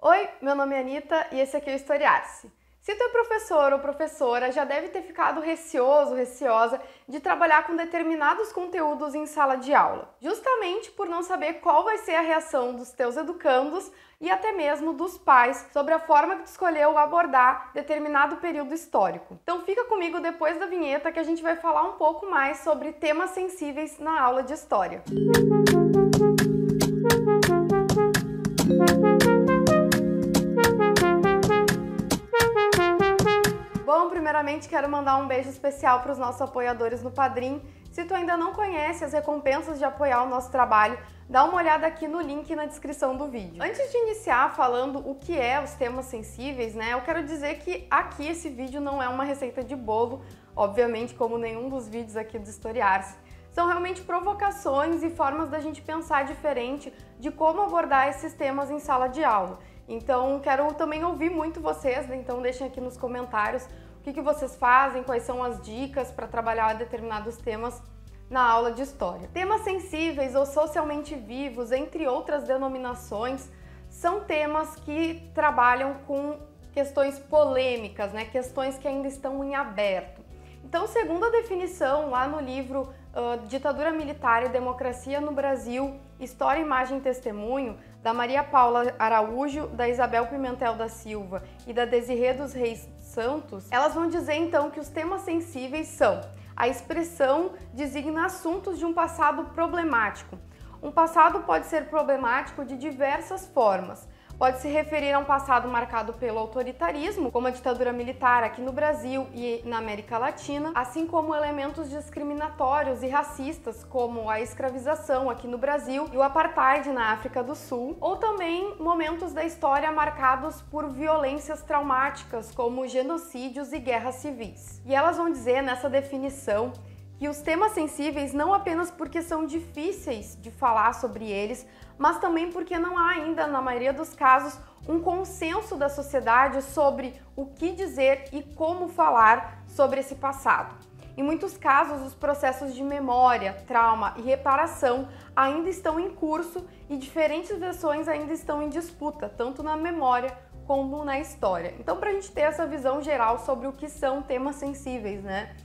Oi, meu nome é Anitta e esse aqui é o Historiar-se. Se tu é professor ou professora, já deve ter ficado receoso, receosa de trabalhar com determinados conteúdos em sala de aula, justamente por não saber qual vai ser a reação dos teus educandos e até mesmo dos pais sobre a forma que tu escolheu abordar determinado período histórico. Então fica comigo depois da vinheta que a gente vai falar um pouco mais sobre temas sensíveis na aula de História. Bom, primeiramente quero mandar um beijo especial para os nossos apoiadores no Padrim. Se tu ainda não conhece as recompensas de apoiar o nosso trabalho, dá uma olhada aqui no link na descrição do vídeo. Antes de iniciar falando o que é os temas sensíveis, eu quero dizer que aqui esse vídeo não é uma receita de bolo, obviamente como nenhum dos vídeos aqui do Historiar-se. São realmente provocações e formas da gente pensar diferente de como abordar esses temas em sala de aula. Então, quero também ouvir muito vocês, então deixem aqui nos comentários o que vocês fazem, quais são as dicas para trabalhar determinados temas na aula de História. Temas sensíveis ou socialmente vivos, entre outras denominações, são temas que trabalham com questões polêmicas, questões que ainda estão em aberto. Então, segundo a definição lá no livro Ditadura Militar e Democracia no Brasil, História, Imagem e Testemunho, da Maria Paula Araújo, da Isabel Pimentel da Silva e da Desirê dos Reis Santos, elas vão dizer então que os temas sensíveis são: a expressão designa assuntos de um passado problemático. Um passado pode ser problemático de diversas formas. Pode se referir a um passado marcado pelo autoritarismo, como a ditadura militar aqui no Brasil e na América Latina, assim como elementos discriminatórios e racistas, como a escravização aqui no Brasil e o apartheid na África do Sul, ou também momentos da história marcados por violências traumáticas, como genocídios e guerras civis. E elas vão dizer nessa definição que os temas sensíveis não apenas porque são difíceis de falar sobre eles, mas também porque não há ainda, na maioria dos casos, um consenso da sociedade sobre o que dizer e como falar sobre esse passado. Em muitos casos, os processos de memória, trauma e reparação ainda estão em curso e diferentes versões ainda estão em disputa, tanto na memória como na história. Então, para a gente ter essa visão geral sobre o que são temas sensíveis,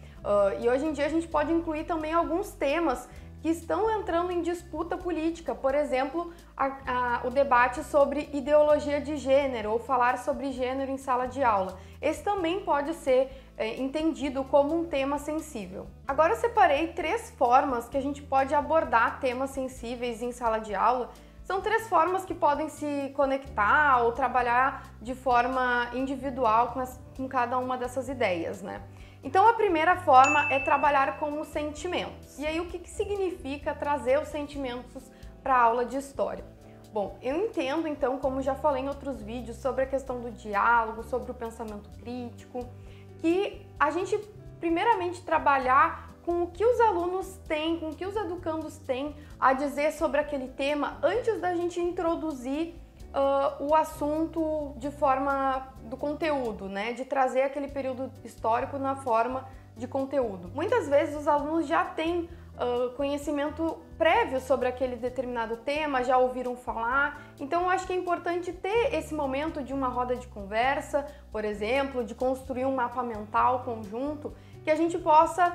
e hoje em dia a gente pode incluir também alguns temas que estão entrando em disputa política, por exemplo, o debate sobre ideologia de gênero ou falar sobre gênero em sala de aula. Esse também pode ser entendido como um tema sensível. Agora eu separei 3 formas que a gente pode abordar temas sensíveis em sala de aula. São 3 formas que podem se conectar ou trabalhar de forma individual com cada uma dessas ideias, Então a primeira forma é trabalhar com os sentimentos. E aí o que significa trazer os sentimentos para a aula de História? Bom, eu entendo então, como já falei em outros vídeos, sobre a questão do diálogo, sobre o pensamento crítico, que a gente primeiramente trabalhar com o que os alunos têm, com o que os educandos têm a dizer sobre aquele tema antes da gente introduzir o assunto de forma do conteúdo, de trazer aquele período histórico na forma de conteúdo. Muitas vezes os alunos já têm conhecimento prévio sobre aquele determinado tema, já ouviram falar, então eu acho que é importante ter esse momento de uma roda de conversa, por exemplo, de construir um mapa mental conjunto, que a gente possa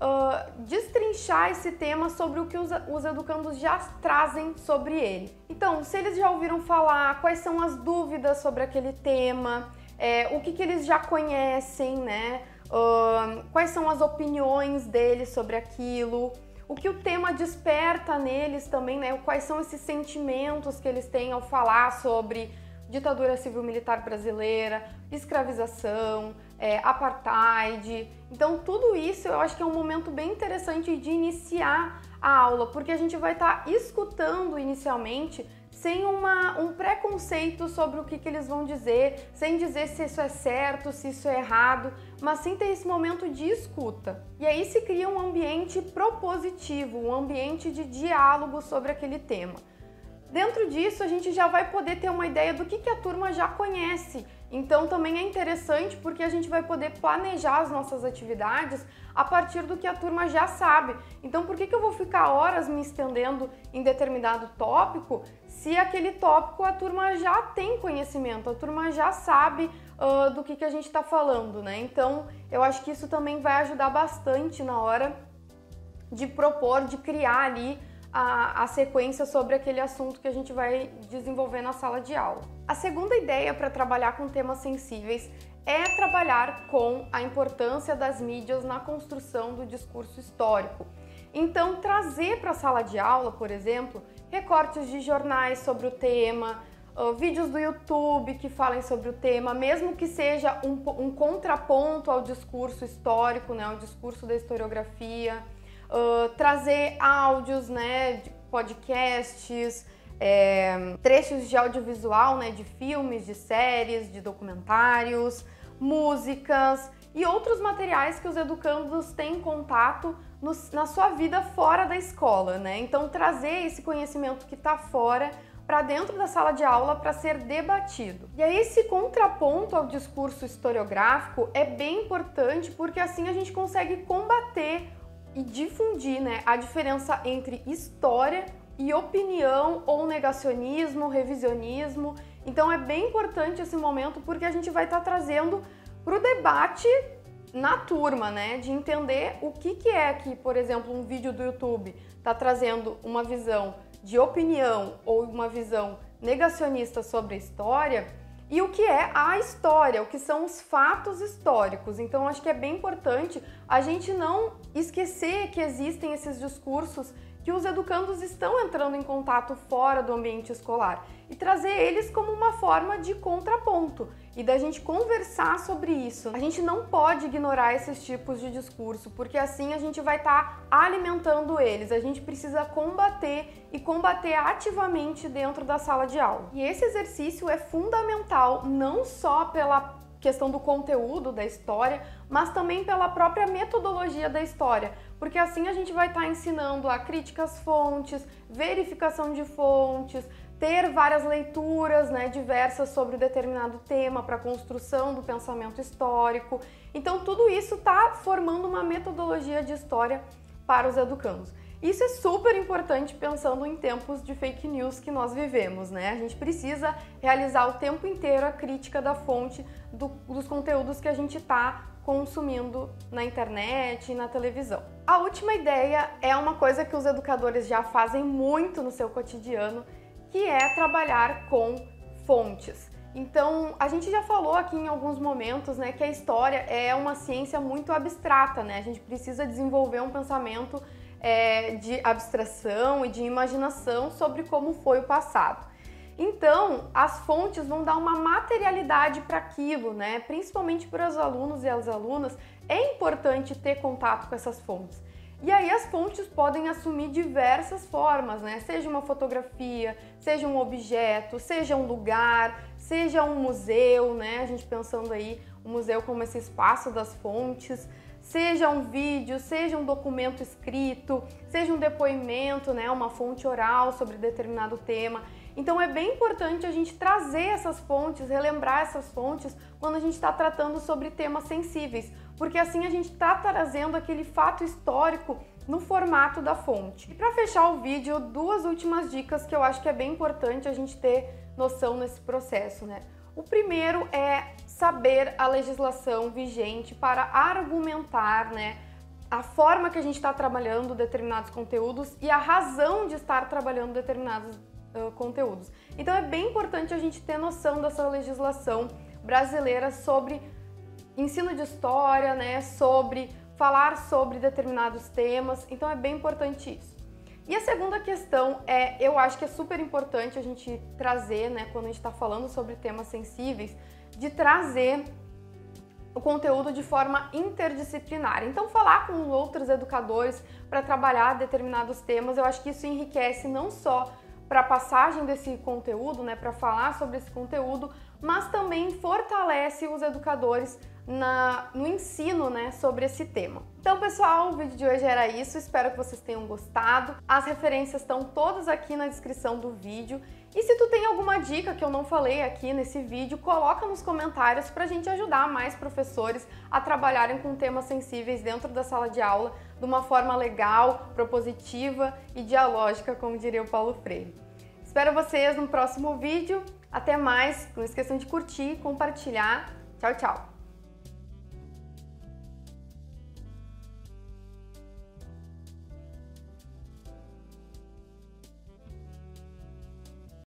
destrinchar esse tema sobre o que os educandos já trazem sobre ele. Então, se eles já ouviram falar, quais são as dúvidas sobre aquele tema, o que eles já conhecem, quais são as opiniões deles sobre aquilo, o que o tema desperta neles também, quais são esses sentimentos que eles têm ao falar sobre ditadura civil-militar brasileira, escravização, apartheid. Então tudo isso eu acho que é um momento bem interessante de iniciar a aula, porque a gente vai estar escutando inicialmente sem um preconceito sobre o que eles vão dizer, sem dizer se isso é certo, se isso é errado, mas sim ter esse momento de escuta. E aí se cria um ambiente propositivo, um ambiente de diálogo sobre aquele tema. Dentro disso, a gente já vai poder ter uma ideia do que a turma já conhece. Então também é interessante porque a gente vai poder planejar as nossas atividades a partir do que a turma já sabe. Então por que eu vou ficar horas me estendendo em determinado tópico se aquele tópico a turma já tem conhecimento, a turma já sabe do que a gente está falando, né? Então eu acho que isso também vai ajudar bastante na hora de propor, de criar ali a sequência sobre aquele assunto que a gente vai desenvolver na sala de aula. A segunda ideia para trabalhar com temas sensíveis é trabalhar com a importância das mídias na construção do discurso histórico. Então, trazer para a sala de aula, por exemplo, recortes de jornais sobre o tema, vídeos do YouTube que falem sobre o tema, mesmo que seja um contraponto ao discurso histórico, né, ao discurso da historiografia, trazer áudios, né, de podcasts, trechos de audiovisual, né, de filmes, de séries, de documentários, músicas e outros materiais que os educandos têm contato na sua vida fora da escola, né? Então trazer esse conhecimento que está fora para dentro da sala de aula para ser debatido. E aí esse contraponto ao discurso historiográfico é bem importante porque assim a gente consegue combater e difundir, né, a diferença entre história e opinião ou negacionismo, revisionismo. Então é bem importante esse momento porque a gente vai estar trazendo para o debate na turma, né, de entender o que é que, por exemplo, um vídeo do YouTube está trazendo uma visão de opinião ou uma visão negacionista sobre a história e o que é a história, o que são os fatos históricos. Então acho que é bem importante a gente não esquecer que existem esses discursos que os educandos estão entrando em contato fora do ambiente escolar e trazer eles como uma forma de contraponto e da gente conversar sobre isso. A gente não pode ignorar esses tipos de discurso, porque assim a gente vai estar alimentando eles. A gente precisa combater e combater ativamente dentro da sala de aula. E esse exercício é fundamental não só pela questão do conteúdo da história, mas também pela própria metodologia da história, porque assim a gente vai estar ensinando a crítica às fontes, verificação de fontes, ter várias leituras, né, diversas sobre determinado tema para a construção do pensamento histórico. Então tudo isso está formando uma metodologia de história para os educandos. Isso é super importante pensando em tempos de fake news que nós vivemos, né? A gente precisa realizar o tempo inteiro a crítica da fonte dos conteúdos que a gente está consumindo na internet e na televisão. A última ideia é uma coisa que os educadores já fazem muito no seu cotidiano, que é trabalhar com fontes. Então, a gente já falou aqui em alguns momentos, né, que a história é uma ciência muito abstrata, né? A gente precisa desenvolver um pensamento de abstração e de imaginação sobre como foi o passado. Então, as fontes vão dar uma materialidade para aquilo, né? Principalmente para os alunos e as alunas, é importante ter contato com essas fontes. E aí as fontes podem assumir diversas formas, né? Seja uma fotografia, seja um objeto, seja um lugar, seja um museu, né? A gente pensando aí o museu como esse espaço das fontes, seja um vídeo, seja um documento escrito, seja um depoimento, né? Uma fonte oral sobre determinado tema. Então é bem importante a gente trazer essas fontes, relembrar essas fontes quando a gente está tratando sobre temas sensíveis, porque assim a gente está trazendo aquele fato histórico no formato da fonte. E para fechar o vídeo, duas últimas dicas que eu acho que é bem importante a gente ter noção nesse processo, né? O primeiro é saber a legislação vigente para argumentar, né, a forma que a gente está trabalhando determinados conteúdos e a razão de estar trabalhando determinados conteúdos. Então é bem importante a gente ter noção dessa legislação brasileira sobre ensino de história, né, sobre falar sobre determinados temas. Então é bem importante isso. E a segunda questão eu acho que é super importante a gente trazer, né, quando a gente está falando sobre temas sensíveis, de trazer o conteúdo de forma interdisciplinar. Então falar com outros educadores para trabalhar determinados temas, eu acho que isso enriquece não só para a passagem desse conteúdo, né, para falar sobre esse conteúdo, mas também fortalece os educadores no ensino, né, sobre esse tema. Então, pessoal, o vídeo de hoje era isso, espero que vocês tenham gostado. As referências estão todas aqui na descrição do vídeo. E se tu tem alguma dica que eu não falei aqui nesse vídeo, coloca nos comentários pra gente ajudar mais professores a trabalharem com temas sensíveis dentro da sala de aula de uma forma legal, propositiva e dialógica, como diria o Paulo Freire. Espero vocês no próximo vídeo. Até mais, não esqueçam de curtir, compartilhar. Tchau, tchau!